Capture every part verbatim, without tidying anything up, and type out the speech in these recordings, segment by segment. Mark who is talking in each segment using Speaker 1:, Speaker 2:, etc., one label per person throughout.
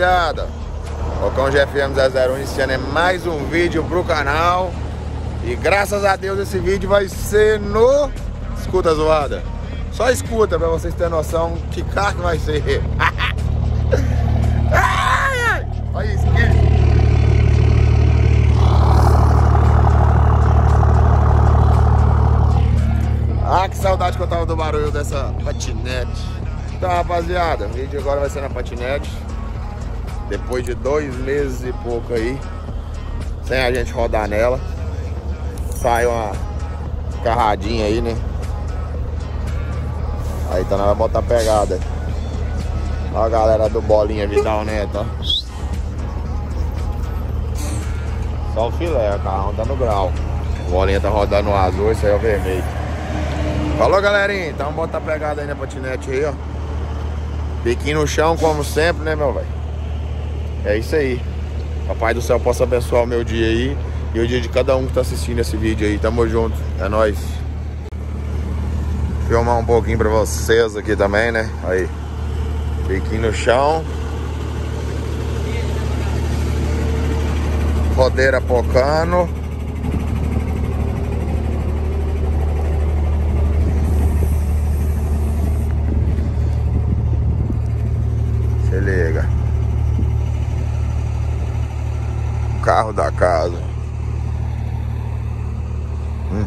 Speaker 1: rapaziada, Falcão G F M zero zero um iniciando mais um vídeo pro canal. E graças a Deus esse vídeo vai ser no... Escuta, zoada. Só escuta pra vocês terem noção que carro que vai ser. Ai, ai. Olha isso aqui. Ah, que saudade que eu tava do barulho dessa patinete. Então, rapaziada, o vídeo agora vai ser na patinete. Depois de dois meses e pouco aí, sem a gente rodar nela, sai uma carradinha aí, né? Aí então nós vamos botar pegada. Ó a galera do Bolinha Vidal Neto, ó. Só o filé, o carrão tá no grau. O Bolinha tá rodando no azul, esse aí é o vermelho. Falou, galerinha, então vamos botar pegada aí na patinete aí, ó. Biquinho no chão, como sempre, né, meu velho? É isso aí. Papai do céu possa abençoar o meu dia aí e o dia de cada um que tá assistindo esse vídeo aí. Tamo junto, é nóis. Filmar um pouquinho pra vocês aqui também, né? Aí, biquinho no chão. Rodeira pocando. Se liga. Carro da casa. Hum.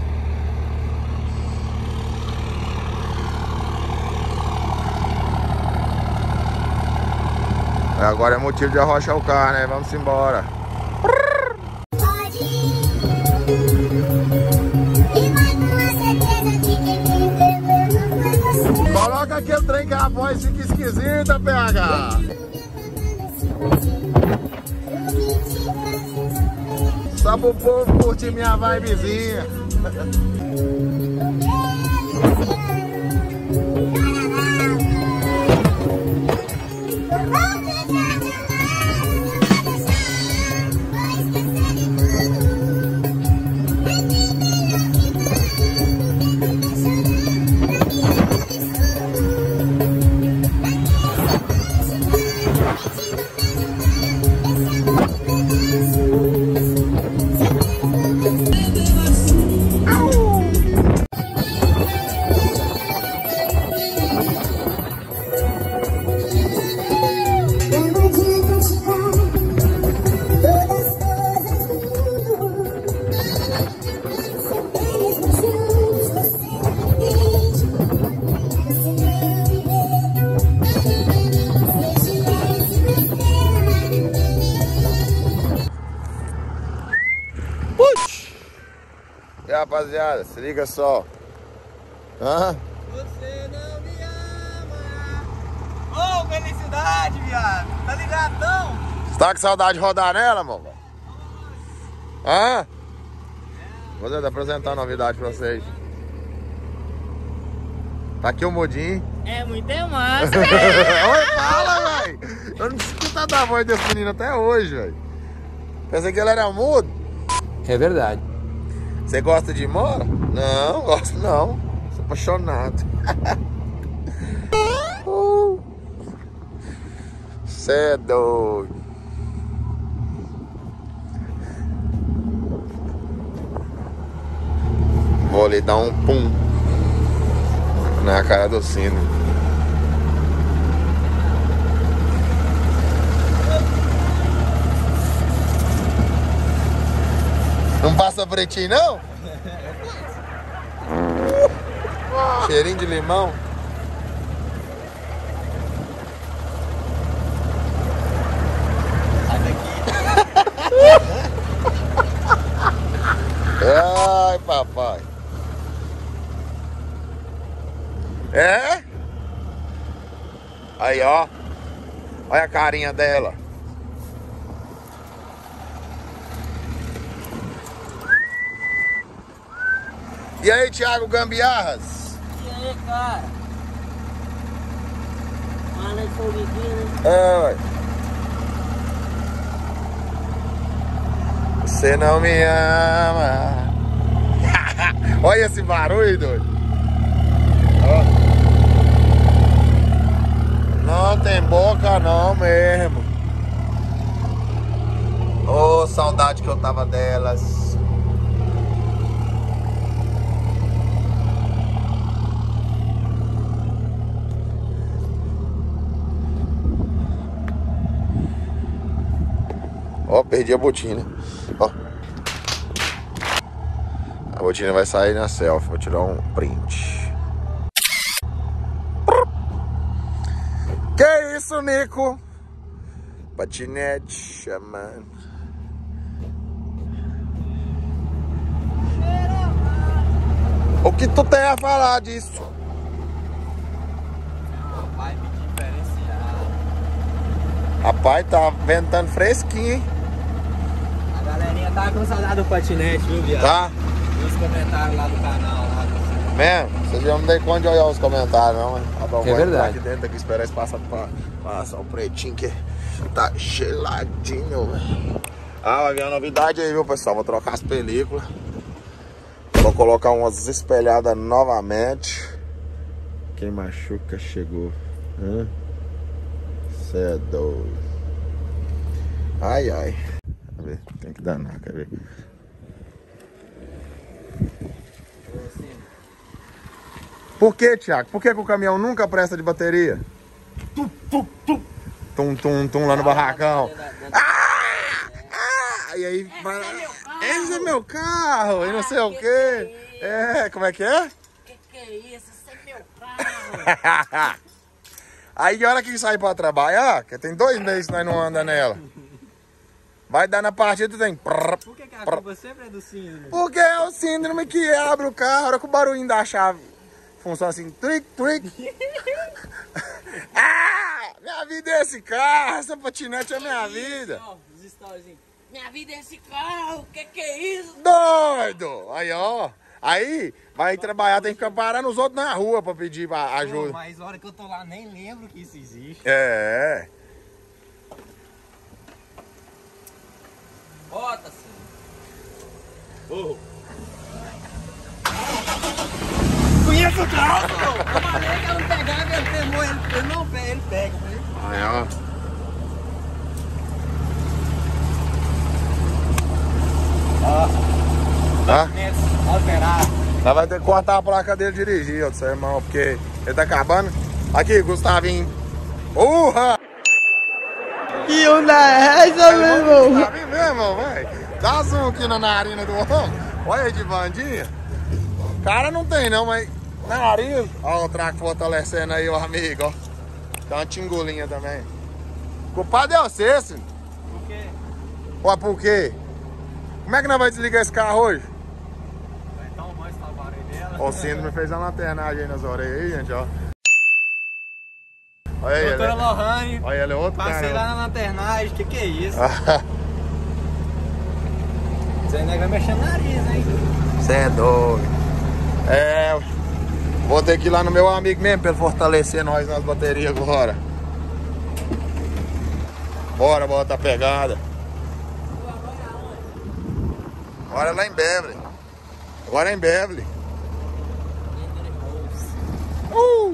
Speaker 1: Agora é motivo de arrochar o carro, né? Vamos embora. Coloca aquele trem que a voz fica esquisita, P H. Só pro povo curtir minha vibezinha. E aí, rapaziada, se liga só. Hã?
Speaker 2: Você não me ama. Ô, oh, felicidade, viado. Tá ligadão?
Speaker 1: Você tá com saudade de rodar nela, mano? Hã? Vou apresentar uma novidade pra vocês. Tá aqui o mudinho.
Speaker 2: É muito massa.
Speaker 1: Oi, fala, velho. Eu não escuto da voz desse menino até hoje, velho. Pensei que ele era mudo.
Speaker 2: É verdade.
Speaker 1: Você gosta de mora? Não, gosto não. Sou apaixonado. Você é doido. Vou lhe dar um pum na cara do sino. Não passa pretinho, não? Cheirinho de limão.
Speaker 2: Sai daqui.
Speaker 1: Ai, papai. É? Aí, ó. Olha a carinha dela. E aí, Thiago Gambiarras?
Speaker 2: E aí, cara? Fala de formiguinha, né?
Speaker 1: É, ué. Você não me ama. Olha esse barulho, doido. Ó. Não tem boca não mesmo. Ô, oh, saudade que eu tava delas. Ó, oh, perdi a botina. Ó. Oh. A botina vai sair na selfie. Vou tirar um print. Que isso, Nico? Patinete chamando. O que tu tem a falar disso?
Speaker 2: Vai me diferenciar.
Speaker 1: Rapaz, tá ventando fresquinho, hein?
Speaker 2: A galerinha tá com saudade do patinete, viu, viado?
Speaker 1: Tá?
Speaker 2: E os comentários lá do canal. Lá do...
Speaker 1: Mesmo? Vocês já não dei conta de olhar os comentários, não, né? Tá bom,
Speaker 2: É
Speaker 1: vou
Speaker 2: verdade.
Speaker 1: entrar aqui dentro, aqui, esperar esse passar pra passar o pretinho que tá geladinho, velho. Ah, vai vir uma novidade aí, viu, pessoal? Vou trocar as películas. Vou colocar umas espelhadas novamente. Quem machuca chegou. Hã? Cê é doido. Ai, ai. Quer ver? Tem que danar, quer ver? Por que, Thiago? Por que, que o caminhão nunca presta de bateria? Tum, tum, tum. Tum, tum, tum, lá no barracão. Ah! Ah! E aí, vai... Esse é meu carro! E não sei o quê. É, como é que é?
Speaker 2: Que que é isso? Esse é meu carro!
Speaker 1: Aí, a hora que sai pra trabalhar, que tem dois meses que nós não anda nela. Vai dar na partida, tem...
Speaker 2: Por que, que a culpa sempre é do síndrome?
Speaker 1: Porque é o síndrome que abre o carro, a hora que o barulhinho da chave funciona assim, tric, tric. Ah, minha vida é esse carro, essa patinete é minha vida.
Speaker 2: Ó, os stories. Minha vida é esse carro, que que é isso?
Speaker 1: Doido! Aí, ó. Aí, vai trabalhar, tem que ficar parando os outros na rua pra pedir ajuda.
Speaker 2: Pô, mas a hora que eu tô lá, nem lembro que isso existe.
Speaker 1: É.
Speaker 2: Bota-se. Oh. Conheço o carro, pô. Eu falei que eu não pegava, ele pegou, ele, ele não pega, ele pega.
Speaker 1: Aí, ó.
Speaker 2: Ó.
Speaker 1: Tá?
Speaker 2: Alterado.
Speaker 1: Nós vai ter que cortar a placa dele dirigir, ó, do seu irmão, porque ele tá acabando. Aqui, Gustavinho. Urra!
Speaker 2: Que onda é essa, meu irmão?
Speaker 1: Gustavinho mesmo, velho. Dá zoom aqui na narina do homem. Olha aí de bandinha. Cara não tem não, mas nariz. Ó o traco fortalecendo aí o amigo, ó. Tem uma tingulinha também. O culpado é você, senhor.
Speaker 2: Por quê?
Speaker 1: Ó, por quê? Como é que nós vamos desligar esse carro hoje?
Speaker 2: Vai dar um mais na barriga dela.
Speaker 1: Ó, o síndrome fez a lanternagem aí nas orelhas aí, gente, ó. Olha aí,
Speaker 2: Doutora
Speaker 1: ele.
Speaker 2: Lohane.
Speaker 1: Olha ele, é outro
Speaker 2: Passei
Speaker 1: cara.
Speaker 2: lá na lanternagem, que que é isso? Você ainda vai mexer no nariz, hein?
Speaker 1: Você é doido. É, vou ter que ir lá no meu amigo mesmo pra ele fortalecer nós nas baterias agora. Bora, bota a pegada. Agora é lá em Beverly. Agora é em Beverly. Uh!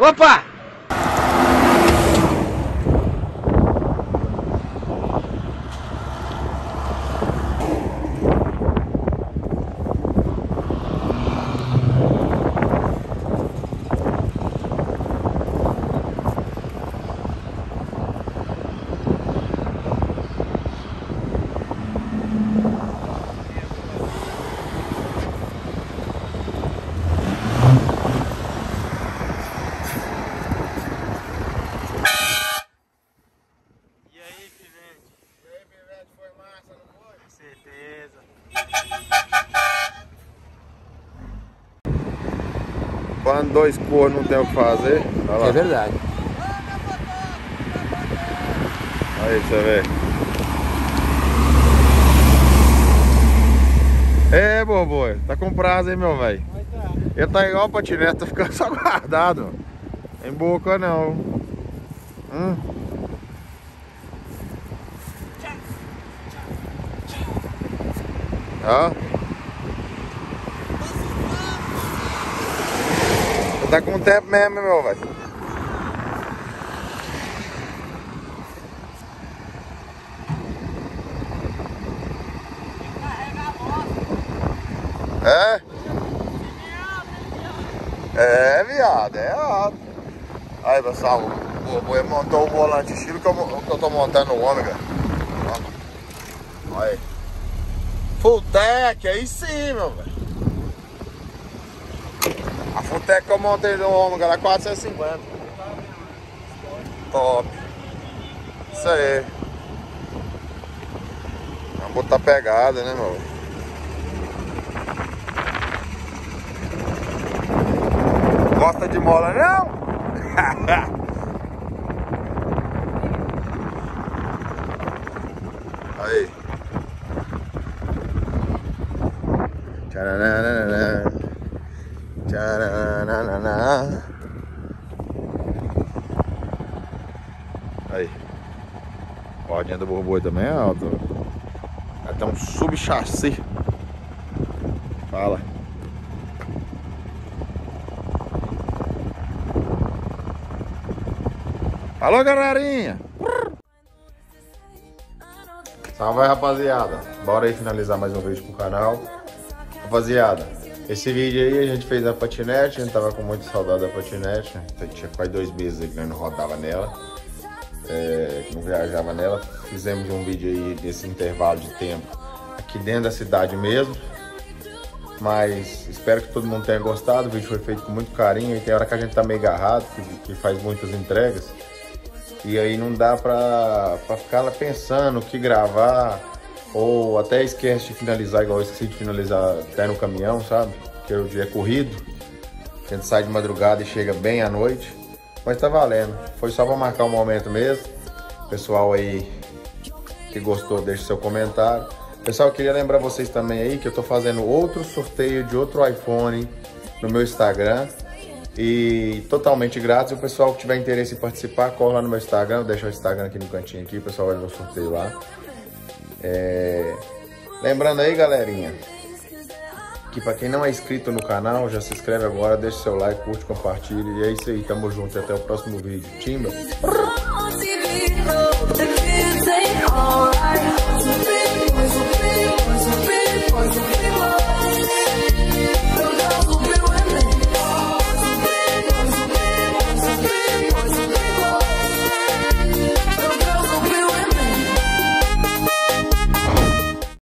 Speaker 2: Opa!
Speaker 1: Quando dois cornos não tem o que fazer, olha lá.
Speaker 2: É verdade.
Speaker 1: Aí pra você ver. É, Borboi, tá com prazo, hein, meu velho? Ele tá igual o patinete, tá ficando só guardado. Tem boca não. Hum. Ó. Tá com tempo mesmo, meu velho. É? É, viado, é alto. Aí, pessoal, o boi montou o volante estilo que eu, que eu tô montando o ômega. Olha aí. Full tech, aí sim, meu velho. A Fulltech que eu montei no ômega lá, quatrocentos e cinquenta. Top. Isso aí. Vamos botar pegada, né, meu? Gosta de mola, não? Aí. Tcharanana. Tcharanana. Aí. A rodinha do Borboi também é alta. Até um sub-chassi. Fala. Alô, galerinha! Salve aí, rapaziada! Bora aí finalizar mais um vídeo pro canal. Rapaziada, esse vídeo aí a gente fez a patinete, a gente tava com muita saudade da patinete. Tinha quase dois meses aí que nós não rodava nela, é, que não viajava nela. Fizemos um vídeo aí desse intervalo de tempo aqui dentro da cidade mesmo. Mas espero que todo mundo tenha gostado. O vídeo foi feito com muito carinho e tem hora que a gente tá meio agarrado, que, que faz muitas entregas. E aí não dá pra, pra ficar lá pensando o que gravar, ou até esquece de finalizar, igual eu esqueci de finalizar até no caminhão, sabe? Porque o dia é corrido, a gente sai de madrugada e chega bem à noite. Mas tá valendo, foi só pra marcar um momento mesmo. Pessoal aí que gostou, deixe seu comentário. Pessoal, eu queria lembrar vocês também aí que eu tô fazendo outro sorteio de outro iPhone no meu Instagram. E totalmente grátis. O pessoal que tiver interesse em participar, corre lá no meu Instagram. Eu deixo o Instagram aqui no cantinho aqui, o pessoal vai no sorteio lá. É... Lembrando aí, galerinha, que pra quem não é inscrito no canal, já se inscreve agora, deixa seu like, curte, compartilha. E é isso aí, tamo junto e até o próximo vídeo. Timba!